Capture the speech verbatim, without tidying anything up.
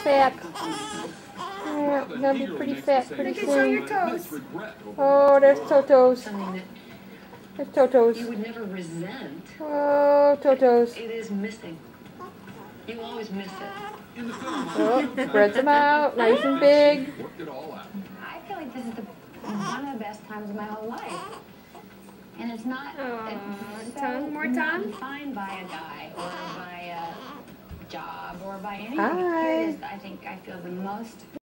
fat. Yeah, we're gonna be pretty fat pretty Look at show your soon. toes. Oh, there's Toto's. Something that There's Toto's. you would never resent. Oh, Toto's. It is missing. You always miss it. Oh, spreads them out, nice and big. I feel like this is the, one of the best times of my whole life. And it's not Aw, it's so tongue, more not tongue? defined by a guy or by a job or by anything. Hi. Here it is, I think I feel the most